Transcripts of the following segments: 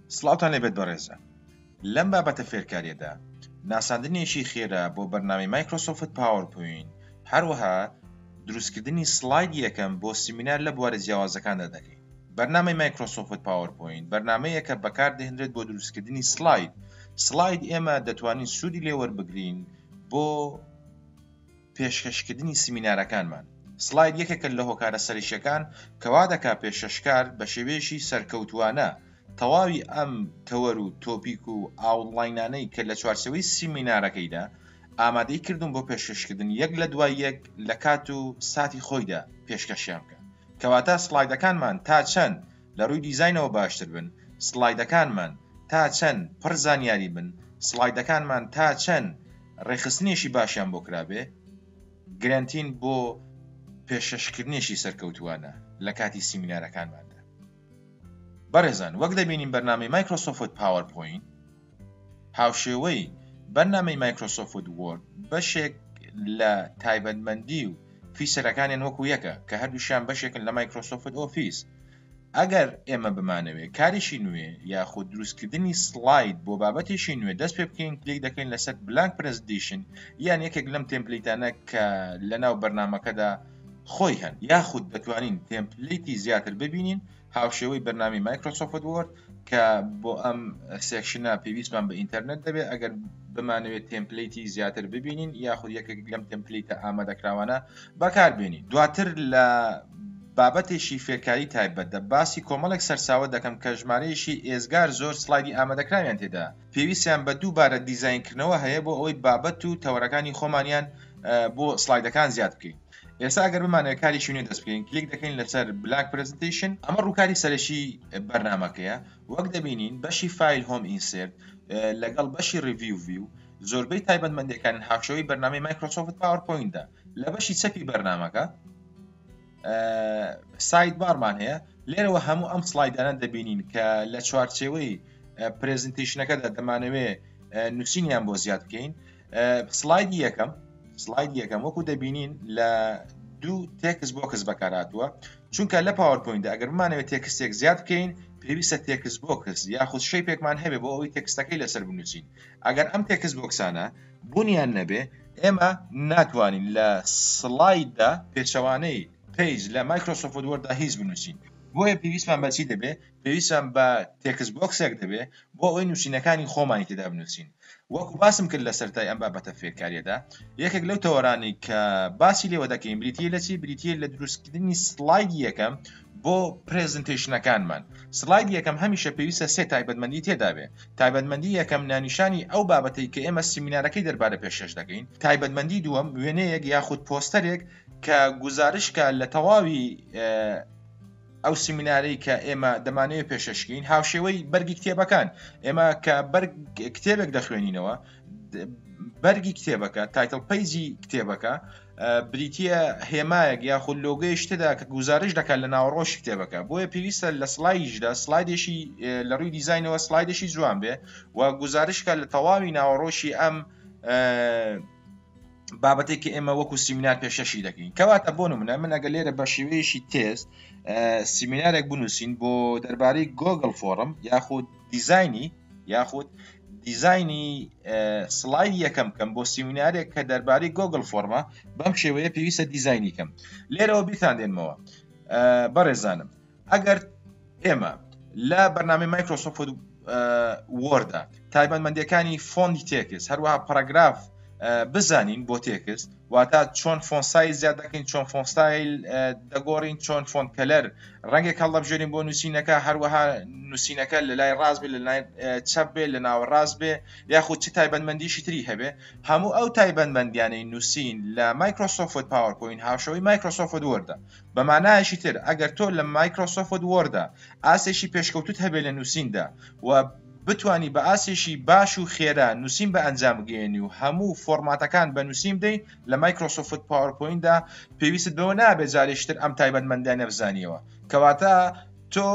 سڵاوتان لێبێت بەڕێزە. لەم بابەتە فێرکاریەدا ناساندنێکی خێرا بۆ بەرنامەی مایکرۆسۆفت پاوەرپۆینت هەروەها دروستکردنی سلاید یەکەم بۆ سیمینار لە بوارە جیاوازەکاندا دەکەین. بەرنامەی مایکرۆسۆفت پاوەرپۆینت بەرنامەیە کە بەکاردەهێنرێت بۆ دروستکردنی سلاید ئێمە دەتوانین سوودی لێ وەربگرین بۆ پێشکەشکردنی سیمینارەکانمان. سلاید یەکێکە لە هۆکارە سەرشیەکان کەوا دەکا پێشکەشکار بە شێوەیەکی سەرکەوتووانە تەواوی ئەم تەوەر و تۆپیک و ئاوڵاینانەی کە لە چوارچەوەی سیمینارەکەیدا ئامادەی کردوون بۆ پێشکەشکردن یەک لە دوای یەک لە کات و ساتی خۆیدا پێشکەشیان بکە. کەواتە سلایدەکانمان تا چەند لە ڕووی دیزاینەوە باشتر بن، سلایدەکانمان تا چەند پڕ زانیاری بن، سلایدەکانمان تا چەند ڕێخستنێکی باشیان بۆ کرابێ، گرنتین بۆ پێشکەشکردنێکی سەرکەوتووانە لە کاتی سیمینارەکانماندا. بەڕێزان، وەک دەبینین بەرنامەی مایکرۆسۆفت پاوەرپۆینت هاوشێوەی بەرنامەی مایکرۆسۆفت وۆرد بەشێک لە تایبەتمەندی و فیچەرەکانیان وەکو یەکە کە هەردووشیان بەشێکن لە مایکرۆسۆفت ئۆفیس. ئەگەر ئێمە بمانەوێت کاریشی نوێ یاخود دروستکردنی سلاید بۆ بابەتێکی نوێ دەست پێ بکەین، کلیک دەکەین لەسەر بلانک پرزنتیشن یان یەکێک لەم تێمپلیتانە کە لەناو بەرنامەکەدا خۆی هەن، یاخود دەتوانین تێمپلیتی زیاتر ببینین هاوشێوەی بەرنامەی مایکرۆسۆفت وۆرد کە بۆ ئەم سێکشنە پێویستمان بە ئینتەرنێت دەبێت ئەگەر بمانەوێت تێمپلیتی زیاتر ببینین یاخود یەکێک لەم تێمپلیتە ئامادەکراوانە بەکاربێنین. دواتر لە بابەتێکی فێرکاری تایبەتە باسی کۆمەڵێک سەرساوە دەکەم کە ژمارەیەشی ئێزگار زۆر سلایدی ئامادەکراویان تێدا پێویستیان بە دووبارە دیزاینکردنەوە هەیە بۆ ئەوەی بابەت و تەوەرەکانی خۆمانیان بۆ سلایدەکان زیاد بکەین. ئێستا ئەگەر بمانەوێت کاریشی نوێ دەست بکەین، کلیک دەکەین لەسەر بلانک پرزنتیشن. ئەمە ڕووکاری سەرەکی بەرنامەکەیە. وەک دەبینین بەشی فایل هۆم ئینسێرت لەگەڵ بەشی ریڤیو ڤیو زۆربەی تایبەتمەندیەکان هاوشێوەی بەرنامەی مایکرۆسۆفت پاوەرپۆینتدا. لە بەشی چەپی بەرنامەکە سایت بارمان هەیە، لێرەوە هەموو ئەم سلایدانە دەبینین کە لە چوارچێوەی پرزنتیشنەکەدا دەمانەوێت نووسینیان بۆ زیاد بکەین. سلایدی یەکەم وەکو دەبینین لە دوو تێکس بۆکس بەکارهاتووە، چونکە لە پاوەرپۆینتدا ئەگەر بمانەوێت تێکستێک زیاد بکەین پێویستە تێکس بۆکس یاخود شەیپێکمان هەبێ بۆ ئەوەی تێکستەکەی لەسەر بنووسین. ئەگەر ئەم تێکس بۆکسانە بوونیان نەبێ ئێمە ناتوانین لە سلایددا پێچەوانەی پیج لە مایکرۆسۆفت وۆردا هیچ بنووسین. بۆیە پێویستمان بە چی دەبێ؟ پێویستمان بە تێکس بۆکسێک دەبێ بۆ ئەوەی نووسینەکانی خۆمانی تێدا بنووسین. وەکو باسم کرد لە سەرەتای ئەم بابەتە فێرکاریەدا، یەکێک لەو تەوەرانی کە باسی لێوە دەکەین بریتیە لە چی؟ بریتیە لە دروستکردنی سلایدی یەکەم بۆ پرزنتیشنەکانمان. سلایدی یەکەم هەمیشە پێویستە سێ تایبەتمەندی تێدا بێ. تایبەتمەندی یەکەم نانیشانی ئەو بابەتەی کە ئێمە سیمینارەکەی دەربارە پێشکەش دەکەین. تایبەتمەندی دووەم وێنەیەک یاخود پۆستەرێک کە گزارشکە لە تەواوی ئەو سیمینارەی کە ئێمە دەمانەوێت پێشکەشکەین. هاوشێوەی بەرگی کتێبەکان، ئێمە کە کتێبێک دەخوێنینەوە، بەرگی کتێبەکە تایتڵ پیجی کتێبەکە بریتیە هێمایەک یاخود لۆگۆی شتدا کە گزارش دەکات لە ناوەڕۆژی کتێبەکە. بۆیە پێویستە لە سلایدیشدا سلایدێکی لە ڕووی دیزاینەوە سلایدێکی جوان بێ و گزارشکە لە تەواوی ناوەڕۆژی ئەم بابەتێکی ئێمە وەکو سیمینار پێشەشی دەکەین. کەواتە بۆ نمونە من ئەگە لێرە بە شێوەیەشی تێست سیمینارێک بنووسین بۆ دەربارەی گۆگڵ فۆرم یاخود دیزاینی سلاید یەکەم کەم بۆ سیمینارێک کە دەربارەی گۆگڵ فۆرمە، بەم شێوەیە پێویستە دیزاینی کەم. لێرەوە بیتاندێنمەوە بەڕێزانم، ئەگەر ئێمە لە بەرنامەی مایکرۆسۆفت وۆردا تایبەتمەندیەکانی فۆنتی تێکست هەروەها پاراگراف بزانین بۆ تێکست، واتە چۆن فۆن سایز زیاد دەکەین، چۆن فۆن ستایل دەگۆڕین، چۆن فۆن کەلەر ڕەنگێک هەڵدەبژێرین بۆ نووسینەکە، هەروەها نووسینەکە لە لای ڕاست بێ، لە لای چەپ بێ، لە ناوە ڕاست بێ، یاخود چ تایبەتمەندیشی تری هەبێ. هەموو ئەو تایبەتمەندیانەی نووسین لە مایکرۆسۆفت پاوەرپۆینت هاوشەوەی مایکرۆسۆفت وۆردە. بەمانایەکی تر ئەگەر تۆ لە مایکرۆسۆفت وۆردا ئاسێکی پێشکەوتوت هەبێ لە نووسیندا و بتوانی بە ئاسێکی باش و خێرا نووسین بە ئەنجام بگەێنی و هەموو فۆرماتەکان بە نووسین بدەین لە مایکرۆسۆفت پاوەرپۆینتدا پێویست بەوە نابێت جارێشتر ئەم تایبەتمەندیانە بزانیەوە. کەواتە تۆ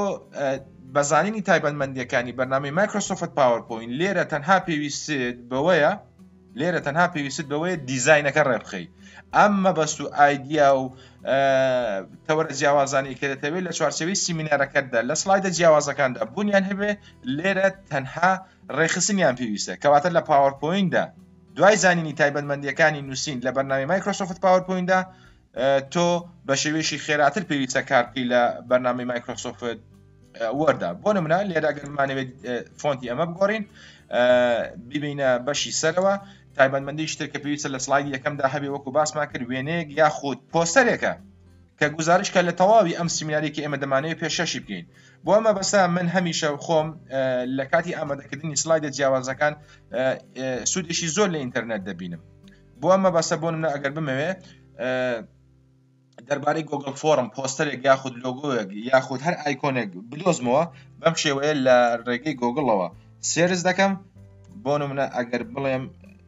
بەزانینی تایبەتمەندیەکانی بەرنامەی مایکرۆسۆفت پاوەرپۆینت لێرە تەنها پێویستت بەوەیە لێرە تەنها پێویست بەوەیە دیزاینەکە ڕێبخەی ئەمە بەست و ئایدیا و تەوەرە جیاوازانی کە دەتەوێت لە چوارچەوەی سیمینارەکەتدا لە سلایدە جیاوازەکاندا بوونیان هەبێ لێرە تەنها ڕێخستنیان پێویستە کەواتە لە پاوەرپۆینتدا دوای زانینی تایبەتمەندیەکانی نووسین لە بەرنامەی مایکرۆسۆفت پاوەرپۆینتدا تۆ بە شێوەیەشی خێراتر پێویستە کاربکەی لە بەرنامەی مایکرۆسۆفت وەردا بۆ نمونە لێرە ئەگەرمانەوێت فۆنتی ئەمە بگۆڕین ببینە بەشی سەرەوە تایبەتمەندی شتێک کە پێویستە لە سلایدی یەکەمدا هەبێ وەکو باسمان کرد وێنەیەک یاخود پۆستەرێکە کە گزارشکە لە تەواوی ئەم سیمینارێکی ئێمە دەمانەوێت پێشەشی بکەین بۆ ئەمە بەسا من هەمیشە خۆم لە کاتی ئامادەکردنی سلایدە جیاوازەکان سوودێکی زۆر لە ئینتەرنێت دەبینم بۆ ئەمە بەسە بۆ نمونە ئەگەر بمەوێ دەربارەی گۆگڵ فۆرم پۆستەرێک یاخود لۆگۆیەک یاخود هەر ئایکۆنێک بدۆزمەوە بەم شێوەیە لە ڕێگەی گۆگڵەوە سێرز دەکەم بۆ نمونە ئەگەر بڵێم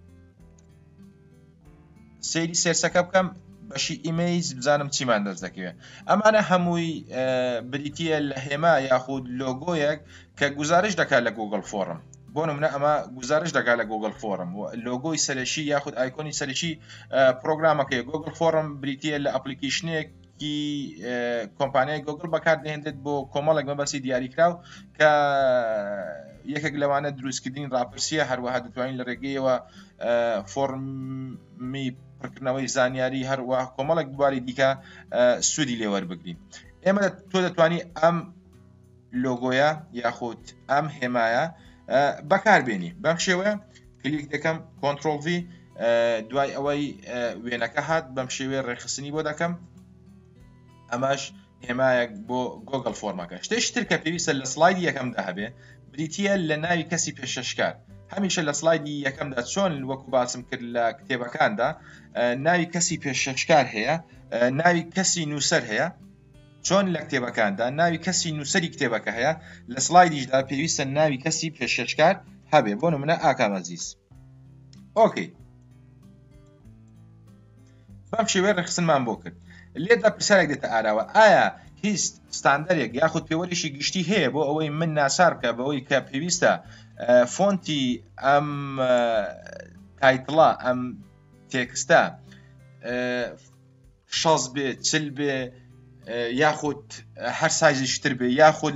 سێری سێرسەکە بکەم بەشی ئیمەیز بزانم چیمان دەست دەکەوێت ئەمانە هەمووی بریتیە لە هێما یاخود لۆگۆیەک کە گزارش دەکات لە گۆگڵ فۆرم بۆ نمونە ئەمە گزارش دەکات لە گۆگڵ فۆرم لۆگۆی سەرەکی یاخود ئایکۆنی سەرەکی پرۆگرامەکەی گۆگڵ فۆرم بریتیە لە ئەپلیکیشنێکی کۆمپانیای گۆگڵ بەکاردێنێت بۆ کۆمەڵێک مەبەستی دیاریکراو کە یەکێک لەوانە دروستکردنی ڕاپرسیە هەروەها دەتوانین لە ڕێگەیەوە فۆرمی پڕکردنەوەی زانیاری هەروە کۆمەڵێک دواری دیکە سوودی لێوەربگرین ئێمە تۆ دەتوانی ئەم لۆگۆیە یاخود ئەم هێمایە بەکاربێنی بەم شێوەیە کلیک دەکەم کۆنتڕۆڵ V دوای ئەوەی وێنەکە هات بەم شێوەیە ڕێخستنی بۆ دەکەم ئەمەش هێمایەک بۆ گۆگڵ فۆرمەکە شتێشتر کە پێویستە لە سلایدی یەکەمدا هەبێ بریتیە لە ناوی کەسی پێشەشکار هەمیشە لە سلایدی یەکەمدا چۆن وەکو باسم کرد لە کتێبەکاندا ناوی کەسی پێشەشکار هەیە ناوی کەسی نووسەر هەیە چۆن لە کتێبەکاندا ناوی کەسی نووسەری کتێبەکە هەیە لە سلایدیشدا پێویستە ناوی کەسی پێشەشکار هەبێ بۆ نمونە ئاکام عەزیز ئۆکەی بەم شێوەیە ڕێخستنمان بۆ کرد لێردا پرسیارێک دێتە ئاراوە ئایا هیچ ستاندەرێک یاخود پێوەرێکی گشتی هەیە بۆ ئەوەی من ناسار بکە بەوەی کە پێویستە فۆنتی ئەم تایتڵە ئەم تێکستە 60 بێ 40 بێ یاخود هەر سایزیشتر بێ یاخود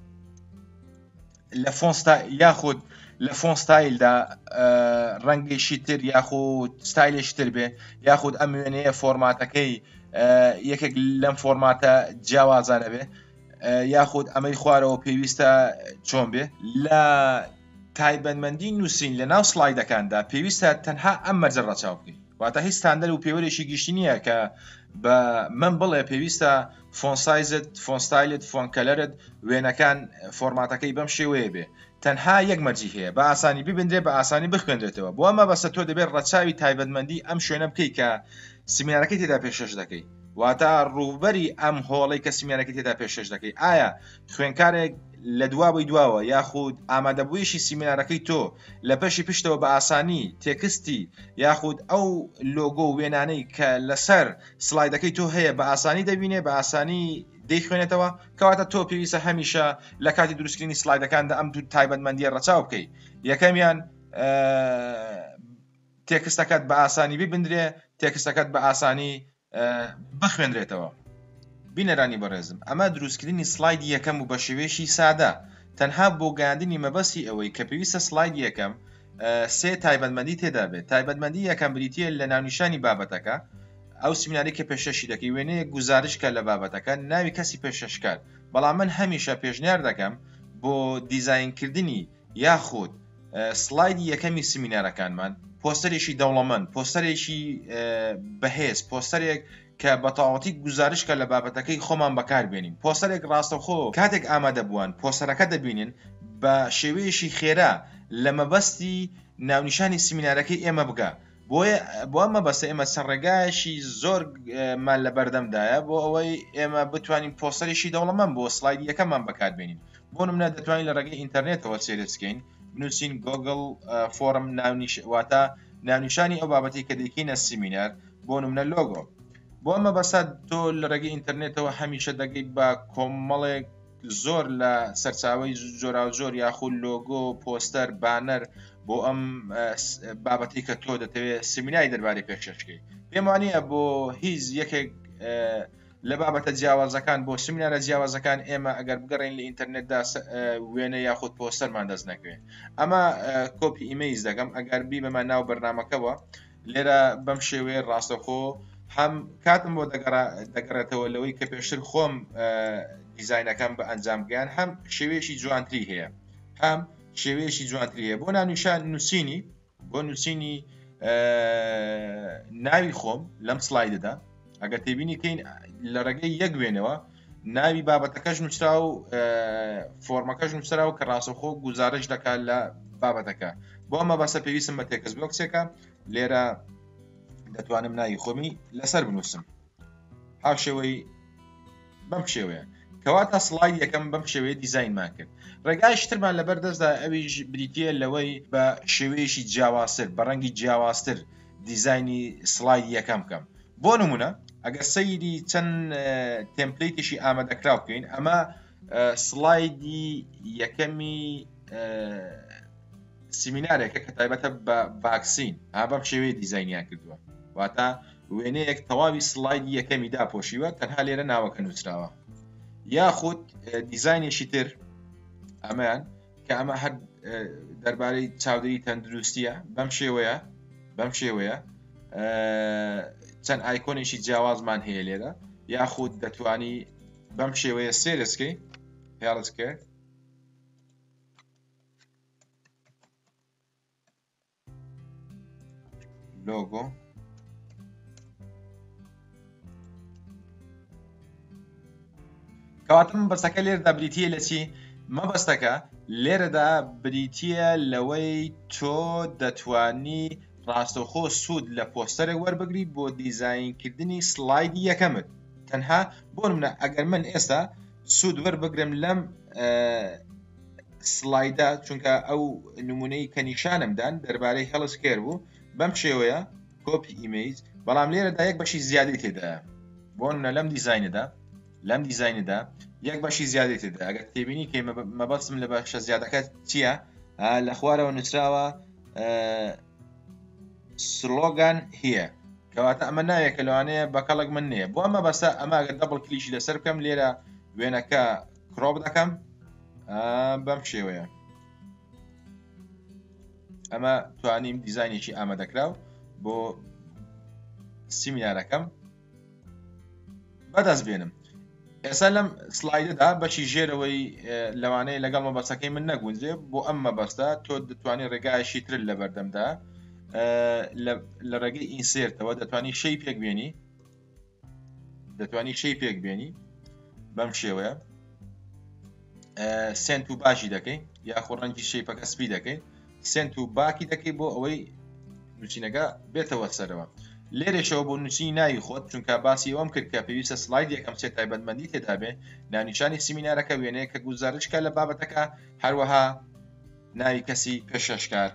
لە فۆن ستایلدا ڕەنگێکی تر یاخود ستایلێشتر بێ یاخود ئەم وێنەیە فۆرماتەکەی یەکێک لەم فۆرماتە جیاوازانە بێ یاخود ئەمەی خوارەوە پێویستە چۆن بێ لە تایبەتمەندی نووسین لە ناو سلایدەکاندا پێویستە تەنها ئەم مەرجە ڕەچاو بکەین واتە هیچ ستاندەر و پێوەرێکی گشتی نییە کە بە من بڵێ پێویستە فۆن سایزت فۆن ستایلت فۆن کەلەرت وێنەکان فۆرماتەکەی بەم شێوەیە بێ تەنها یەک مەرجی هەیە بە ئاسانی ببندرێ بە ئاسانی بخوێنرێتەوە بۆ ئەمە بەسە تۆ دەبێت ڕەچاوی تایبەتمەندی ئەم شوێنە بکەی کە سیمینارەکەی تێدا پێشەش دەکەی واتە ڕووبەری ئەم هۆڵەی کە سیمینارەکەی تێدا پێشەش دەکەی ئایا خوێنکارێک لە دوابەی دواوە یاخود ئامادەبوویشی سیمینارەکەی تۆ لە پەشی پشتەوە بە ئاسانی تێکستی یاخود ئەو لۆگۆ وێنانەی کە لەسەر سلایدەکەی تۆ هەیە بە ئاسانی دەبینێ بە ئاسانی دەیخوێنێتەوە کەواتە تۆ پێویستە هەمیشە لە کاتی دروستکردنی سلایدەکاندا ئەم دوو تایبەتمەندیە ڕەچاو بکەیت یەکەمیان تێکستەکەت بە ئاسانی ببندرێ تێکستەکەت بە ئاسانی بخوێنرێتەوە بینەرانی بەڕێزم ئەمە دروستکردنی سلایدی یەکەم و بە شێوەیەکی سادە تەنها بۆ گەیاندنی مەبەستی ئەوەی کە پێویستە سلایدی یەکەم سێ تایبەتمەندی تێدا بێت تایبەتمەندی یەکەم بریتیە لە ناونیشانی بابەتەکە ئەو سیمیناری کە پێشەشی دەکەی وێنەیە گزارشکە لە بابەتەکە ناوی کەسی پێشەشکار بەڵام من هەمیشە پێشنیار دەکەم بۆ دیزاینکردنی یاخود سلایدی یەکەمی سیمینارەکانمان پۆستەرێکی دەوڵەمەند پۆستەرێکی بەهێز پۆستەرێک کە بەتەواوەتی گزارشکە لە بابەتەکەی خۆمان بەکاربێنین پۆستەرێک ڕاستەوخۆ کاتێک ئامادە بووان پۆستەرەکە دەبینن بە شێوەیەشی خێرا لە مەبەستی ناونیشانی سیمینارەکەی ئێمە بگە بۆ ئەمە بەسە ئێمە سەرڕێگایشی زۆر مان لە بەردەمدایە بۆ ئەوەی ئێمە بتوانین پۆستەرێکی دەوڵەمەند بۆ سلایدی یەکەمان بەکاربێنین بۆ نمونە دەتوانین لە ڕێگەی ئینتەرنێتەوە سێرچ بکەین بنووسین گۆگڵ فۆرم واتە ناونیشانی ئەو بابەتی کە دەکەینە سیمینار بۆ نمونە لۆگۆ بۆ ئەمە بەسە تۆ لە ڕێگەی ئینتەرنێتەوە هەمیشە دەگەیت بە کۆمەڵێک زۆر لە سەرچاوەی جۆرا و جۆر یاخود لۆگۆ پۆستەر بانەر بۆ ئەم بابەتی کە تۆ دەتەوێت سمینای دەربارەی پێشکەشکەی. پێم وانییە بۆ هیچ یەکێک لە بابەتە جیاوازەکان بۆ سمینارە جیاوازەکان ئێمە ئەگەر بگەڕین لە ئینتەرنێتدا وێنە یاخود پۆستەرمان دەست نەکەوێت. ئەمە کۆپی ئیمەیز دەکەم ئەگەر بیبەمە ناو بەرنامەکەەوە لێرە بەم شێوەیە ڕاستەخۆ هەم کاتم بۆ دەگەڕێتەوە لەوەی کە پێشتر خۆم دیزاینەکەم بە ئەنجامگەیان هەم شێوەیەشی جوانتری هەیە هەم شێوەیەشی جوانتری هەیە بۆ نانیشان نووسینی بۆ نووسینی ناوی خۆم لەم سلایدەدا ئەگەر تێبینی کەین لە ڕێگەی یەک وێنەوە ناوی بابەتەکەش نووسرا و فۆرمەکەش نووسرا و کە ڕاستەخۆ گزارش دەکات لە بابەتەکە. بۆ ئەمە بەسە پێویستم بە تێکەس بلۆکسێکە لێرە دەتوانم ناوی خۆمی لەسەر بنووسم هاو شێوەی بەم شێوەیە کەواتە سلاید یەکەم بەم شێوەیە دیزاینمان کرد. ڕێگای شترمان لەبەر دەستدا ئەویش بریتە لەوەی بە شێوەیەشی جیاوازتر بە ڕەنگی جیاوازتر دیزاینی سلاید یەکەم بکەم. بۆ نمونە ئەگەر سەیری چەند تێمپلیتیشی ئامادەکراو بکەین ئەمە سلایدی یەکەمی سیمینارێکە کە تایبەتە بە ڤاکسین بەم شێوەیە دیزاینیان کردووە واتە وێنەیەک تەواوی سلایدی یەکەمی داپۆشیوە تەنها لێرە ناوەکە نووسراوە. یاخود دیزاینێکی تر ئەمەیان کە ئەمە هەر دەربارەی چاودێری تەندروستیە بەم شێوەیە چەند ئایکۆنێکی جیاوازمان هەیە لێرە یاخود دەتوانی بەم شێوەیە سێرسکەی هێڵسکە لۆگۆ کەواتە مەبەستەکە لێرەدا بریتە لە چی؟ مەبەستەکە لێرەدا بریتە لەوەی تۆ دەتوانی ڕاستەوخۆ سوود لە پۆستەرێک وەربگری بۆ دیزاینکردنی سلایدی یەکەمت. تەنها بۆ نمونە ئەگەر من ئێستا سوود وەربگرم لەم سلایدا چونکە ئەو نمونەی کە نیشانمدان دەربارەی هێڵسکێر بوو بەم شێوەیە کۆپی ئیمەیج بەڵام لێرەدا یەک بەشی زیادی تێدایە بۆ نمونە لەم دیزاینەدا یەک بەشی زیادی تێدا ئەگەر تێبینی کە مەبەستم لە بەشە زیادەکە چییە لە خوارەوە نووسراوە سلۆگان هەیە کەواتە ئەمە ناوێکە لەوانەیە بەکەڵک من نییە بۆ ئەمە بەسە ئەماگە دەبڵ کلیشی لەسەر بکەم لێرە وێنەکە کرۆپ دەکەم بەم شێوەیە ئەمە توانیم دیزاینێکی ئامادەکراو بۆ سیمینارەکەم بەدەست بێنم. ئێستا لەم سلایدەدا بەشی ژێرەوەی لەوانەیە لەگەڵ مەبەستەکەی من نەگونجێ بۆ ئەم مەبەستە تۆ دەتوانێت ڕێگایشی تر لە بەردەمدا لە ڕێگەی ئینسێرتەوە دەتوانی شەی پێک بێنی بەم شێوەیە سنت و باشی دەکەی یاخۆ ڕەنگی شەیپەکە سپی دەکەی سنت و باکی دەکەی بۆ ئەوەی نووسینەکە بێتەوە سەرەوە. لێرەشەوە بۆ نووسینی ناوی خۆت چونکە باسی ئەوم کرد کە پێویستە سلاید یەکەم سێ تایبەتمەندی تێدا بێ ناونیشانی سیمینارەکە وێنەیە کە گوزارشکە لە بابەتەکە هەروەها ناوی کەسی پێشەشکار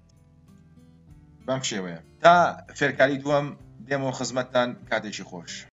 بەم شێوەیە تا فێرکاری دووەم دێمەوە خزمەتتان کاتێکی خۆش.